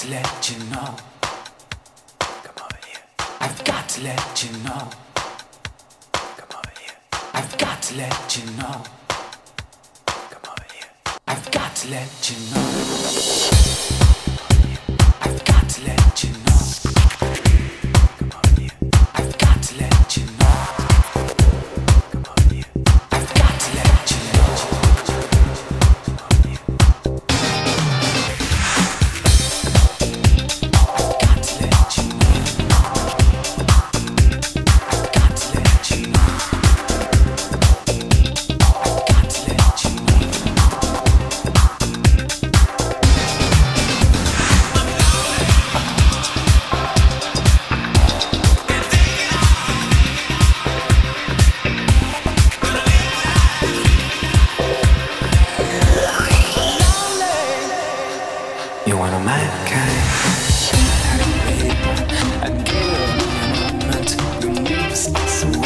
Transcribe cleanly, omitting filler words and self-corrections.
to let you know. Come over here. I've got to let you know. Come over here. I've got to let you know. Come over here. I've got to let you know. I've got to let you know. Come over here. I've got to let you know. Come over here. I've got to let you know. Come over here. I've got to let you know. I've got to let you know. I've got to let you know. You want a man kind? And give me a moment. Your moves are so